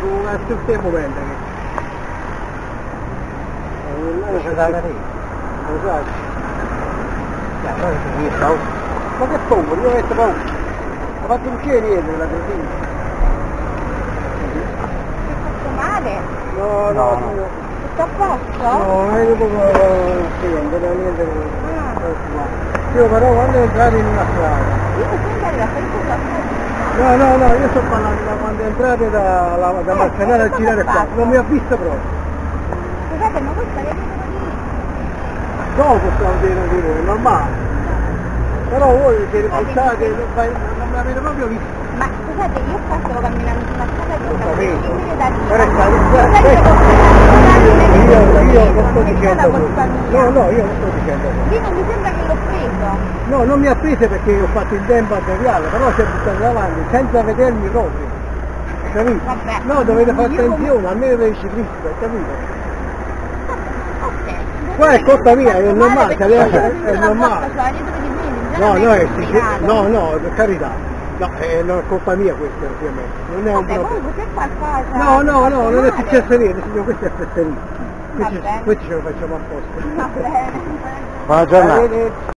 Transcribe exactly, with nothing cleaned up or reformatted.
un sul tempo vende. Non c'è da vedere. Lo sai? Ma che paura, io ho detto paura. Ha fatto un che niente la crettina. Ti hai fatto male? No, no, no. Tutto a posto? No, è un po' sì, non vedo niente. Io però quando entrate in una strada. Io mi sembra che la fai tu la fai. No, no, no, io sto parlando da quando entrate da, da, da Marcanale a girare qua, non mi ha visto proprio. Scusate, ma voi state vedendo di Dopo stiamo vedendo di voi, è normale. Però voi siete pensate, non mi avete proprio visto. Ma scusate, io qua stavo camminando sulla strada di Lo sapevo. da Però è stato... Io, io, io non sto dicendo no, no, io non sto dicendo lì non mi sembra che l'ho preso. no, non mi ha preso perché ho fatto il tempo a deviare, però si è buttato davanti senza vedermi proprio, capito? Vabbè. No, dovete fare Io attenzione, almeno dei ciclisti, capito? Ok. Qua è colpa mia, è normale, è, è normale. No, no, è no, no, per carità. No, è una colpa mia questa, ovviamente. Non è un Vabbè, problema. comunque c'è qualcosa. No, no, no, non è male. successo niente, signor, questo è fesseria. Va Questi, bene. questi ce lo facciamo apposta. Va bene. Buona giornata.